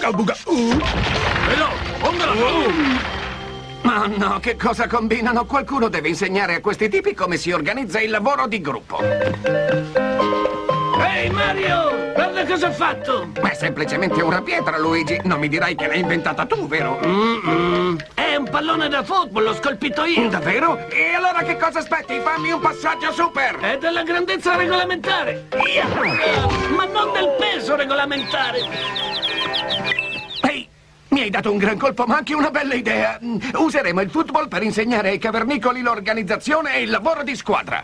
Uga buga. Però, pongala. Oh no, che cosa combinano? Qualcuno deve insegnare a questi tipi come si organizza il lavoro di gruppo. Ehi, Mario! Guarda cosa ho fatto! Ma è semplicemente una pietra, Luigi. Non mi dirai che l'hai inventata tu, vero? È un pallone da football, l'ho scolpito io! Davvero? E allora che cosa aspetti? Fammi un passaggio super! È della grandezza regolamentare! Ma non del peso regolamentare! Ehi, mi hai dato un gran colpo, ma anche una bella idea. Useremo il football per insegnare ai cavernicoli l'organizzazione e il lavoro di squadra.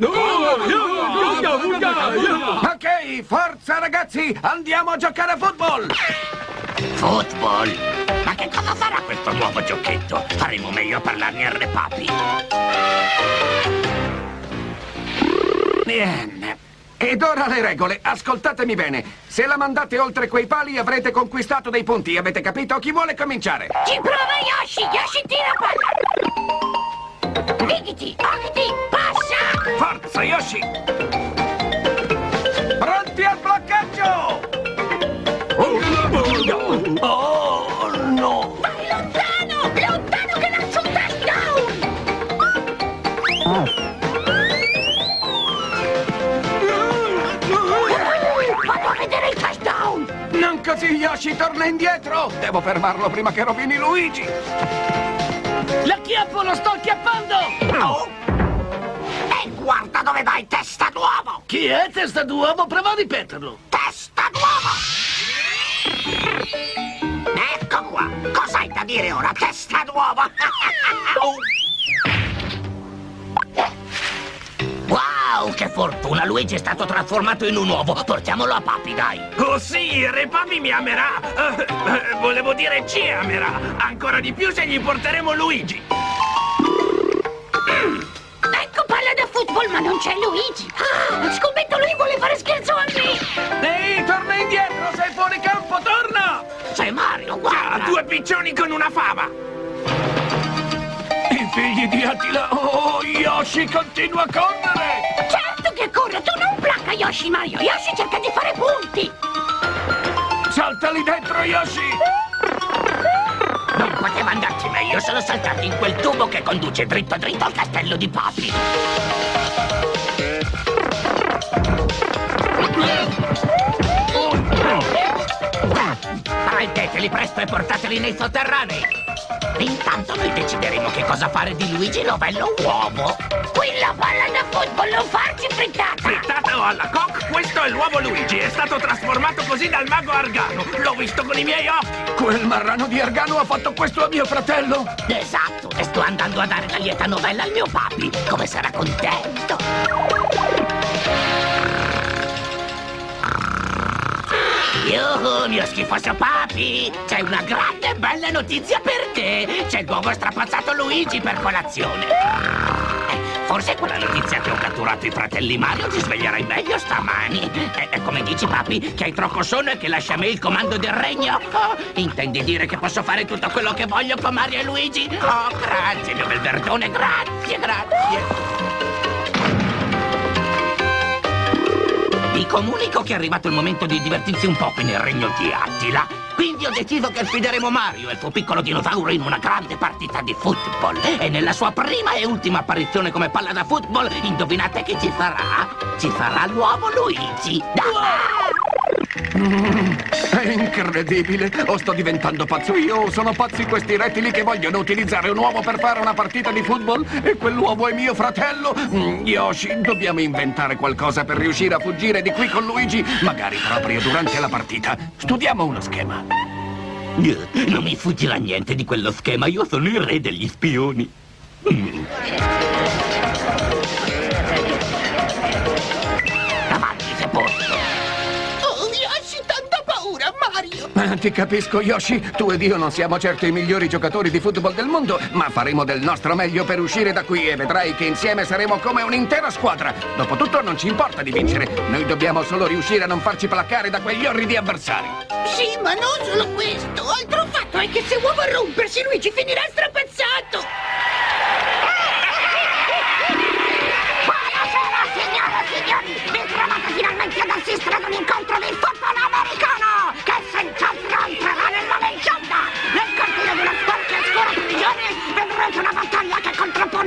Ok, forza ragazzi, andiamo a giocare a football! Football? Ma che cosa sarà questo nuovo giochetto? Faremo meglio a parlarne al Re Papi. Ed ora le regole, ascoltatemi bene. Se la mandate oltre quei pali avrete conquistato dei punti, avete capito? Chi vuole cominciare? Ci prova Yoshi! Yoshi tira palla! Digiti, Ogiti, passa! Forza, Yoshi! Pronti al bloccaggio! Oh, no! Vai lontano! Lontano che lancio un touchdown! Vado a vedere il touchdown! Non così, Yoshi, torna indietro! Devo fermarlo prima che rovini Luigi! L'acchiappo lo sto acchiappando! Oh! E guarda dove vai, testa d'uovo! Chi è testa d'uovo? Prova a ripeterlo! Testa d'uovo! Ecco qua! Cos'hai da dire ora, testa d'uovo? Wow, che fortuna! Luigi è stato trasformato in un uovo! Portiamolo a Papi, dai! Oh sì, il Re Papi mi amerà! Volevo dire ci amerà! Ancora di più se gli porteremo Luigi! Ecco palla da football, ma non c'è Luigi! Ah, scommetto lui vuole fare scherzo a me! Ehi, torna indietro! Sei fuori campo, torna! C'è Mario, Ah, guarda! due piccioni con una fava! I figli di Attila! Oh, Yoshi continua a correre! Certo che corre! Tu non placca Yoshi, Mario! Yoshi cerca di fare punti! Saltali dentro, Yoshi! Non poteva andarci meglio, sono saltati in quel tubo che conduce dritto dritto al castello di Papi! Prendeteli presto e portateli nei sotterranei! Intanto noi decideremo che cosa fare di Luigi Novello Uovo! Qui la palla da football, non farci frittata! Frittata o alla coque, questo è l'uovo Luigi! È stato trasformato così dal mago Argano! L'ho visto con i miei occhi! Quel marrano di Argano ha fatto questo a mio fratello! Esatto, e sto andando a dare la lieta novella al mio papi! Come sarà contento! Yuhu, mio schifoso papi! C'è una grande e bella notizia per te! C'è il nuovo strapazzato Luigi per colazione! Forse quella notizia che ho catturato i fratelli Mario ti sveglierai meglio stamani! Come dici, papi? Che hai troppo sonno e che lascia a me il comando del regno? Oh, intendi dire che posso fare tutto quello che voglio con Mario e Luigi? Oh, grazie, mio bel verdone, grazie, grazie! Vi comunico che è arrivato il momento di divertirsi un po' qui nel regno di Attila. Quindi ho deciso che sfideremo Mario e il suo piccolo dinosauro in una grande partita di football. E nella sua prima e ultima apparizione come palla da football, indovinate chi ci sarà? Ci sarà l'uovo Luigi. È incredibile! O sto diventando pazzo io o sono pazzi questi rettili che vogliono utilizzare un uovo per fare una partita di football? E quell'uovo è mio fratello? Yoshi, dobbiamo inventare qualcosa per riuscire a fuggire di qui con Luigi, magari proprio durante la partita. Studiamo uno schema. Non mi fuggirà niente di quello schema, io sono il re degli spioni. Avanti, se posso. Ti capisco, Yoshi. Tu ed io non siamo certo i migliori giocatori di football del mondo, ma faremo del nostro meglio per uscire da qui e vedrai che insieme saremo come un'intera squadra. Dopotutto non ci importa di vincere. Noi dobbiamo solo riuscire a non farci placcare da quegli orridi avversari. Sì, ma non solo questo. Altro fatto è che se uovo a rompersi, Luigi finirà strapazzato. Buonasera, signore e signori! Vi trovate finalmente ad assistere ad un incontro di football americano che senza altro entrerà nella legge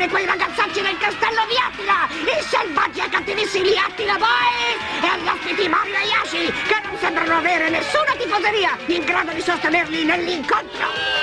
come quei ragazzacci del castello di Attila, i selvaggi e cattivissimi Attila Boys e agli ospiti Mario e Yoshi, che non sembrano avere nessuna tifoseria in grado di sostenerli nell'incontro.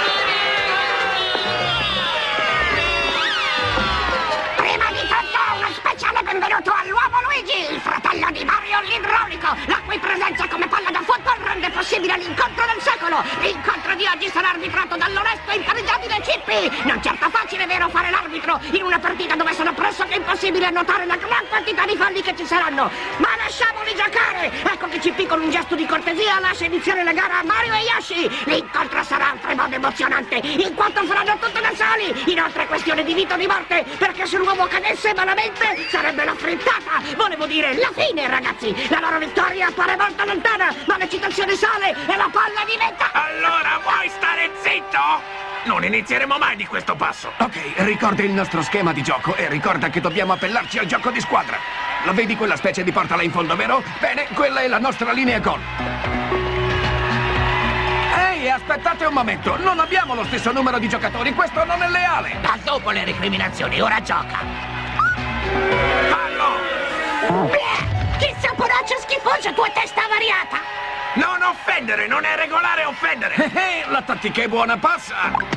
Speciale benvenuto all'uomo Luigi, il fratello di Mario l'idraulico, la cui presenza come palla da football rende possibile l'incontro del secolo. L'incontro di oggi sarà arbitrato dall'onesto e intelligente Chippy. Non certo facile, vero, fare l'arbitro in una partita dove sono pressoché impossibile annotare la gran quantità di falli che ci saranno. Ma lasciamoli giocare! Ecco che Chippy con un gesto di cortesia lascia iniziare la gara a Mario e Yoshi. L'incontro sarà oltremodo emozionante, in quanto faranno tutto da soli. Inoltre è questione di vita o di morte, perché se l'uomo cadesse malamente sarebbe la frittata, volevo dire la fine, ragazzi. La loro vittoria appare molto lontana, ma l'eccitazione sale e la palla diventa... Allora vuoi stare zitto? Non inizieremo mai di questo passo. Ok, ricorda il nostro schema di gioco e ricorda che dobbiamo appellarci al gioco di squadra. La vedi quella specie di porta là in fondo, vero? Bene, quella è la nostra linea gol. Ehi, aspettate un momento, non abbiamo lo stesso numero di giocatori, questo non è leale. Da dopo le recriminazioni, ora gioca. Fallo! Che saporaccia schifosa, tua testa variata! Non offendere, non è regolare offendere! La tattica è buona, passa!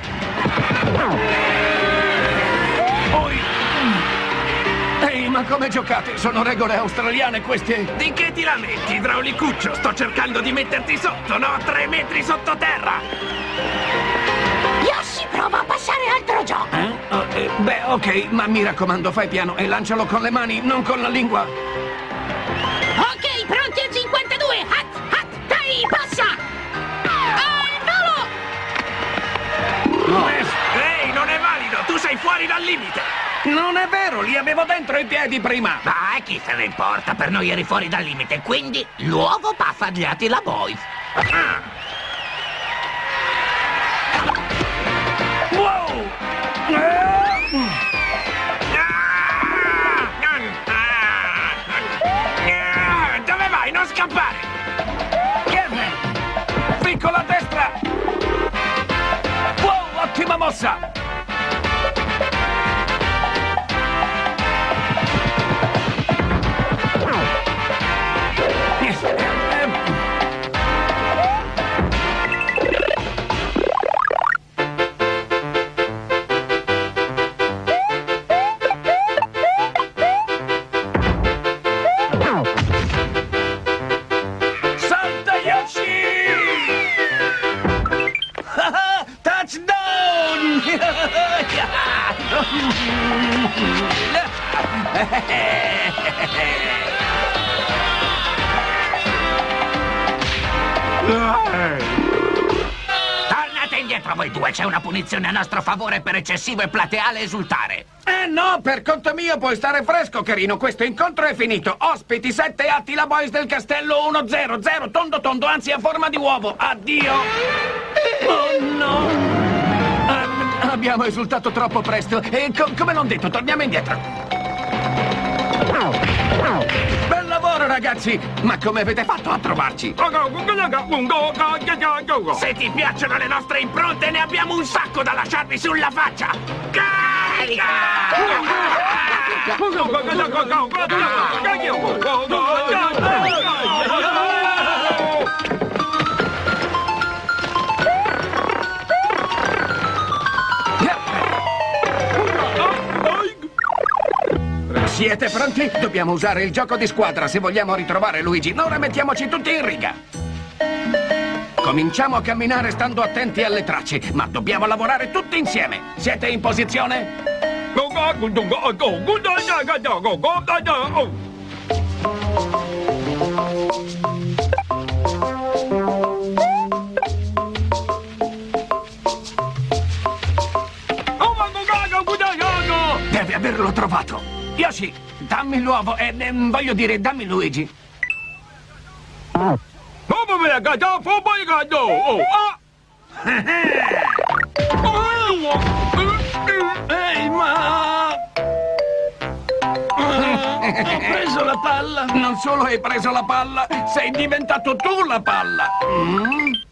Poi... Ehi, ma come giocate? Sono regole australiane queste? Di che ti lamenti, idraulicuccio? Sto cercando di metterti sotto, no? 3 metri sottoterra! Yoshi, prova a passare altro gioco! Beh, ok, ma mi raccomando, fai piano e lancialo con le mani, non con la lingua. Ok, pronti a 52! Hat, dai, passa! Al volo! Ehi, non è valido! Tu sei fuori dal limite! Non è vero, li avevo dentro i piedi prima. Dai, chi se ne importa? Per noi eri fuori dal limite, quindi l'uovo passa agli Attila Boys. Wow! Dove vai? Non scappare! Piccola destra! Wow, ottima mossa! Tornate indietro voi due, c'è una punizione a nostro favore per eccessivo e plateale esultare. No, per conto mio puoi stare fresco, carino. Questo incontro è finito. Ospiti 7 Attila Boys del castello 1-0, 0 tondo tondo, anzi a forma di uovo. Addio. Oh no. Abbiamo esultato troppo presto e come non detto, torniamo indietro. Bel lavoro, ragazzi! Ma come avete fatto a trovarci? Se ti piacciono le nostre impronte, ne abbiamo un sacco da lasciarvi sulla faccia! Carica! Siete pronti? Dobbiamo usare il gioco di squadra se vogliamo ritrovare Luigi. Ora mettiamoci tutti in riga. Cominciamo a camminare stando attenti alle tracce, ma dobbiamo lavorare tutti insieme. Siete in posizione? Deve averlo trovato. Yoshi, dammi l'uovo e voglio dire, dammi Luigi. Ehi, ma... Ho preso la palla. Non solo hai preso la palla, sei diventato tu la palla.